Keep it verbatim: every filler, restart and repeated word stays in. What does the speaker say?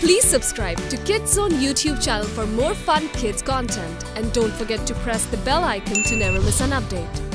Please subscribe to Kids Zone YouTube channel for more fun kids content and don't forget to press the bell icon to never miss an update.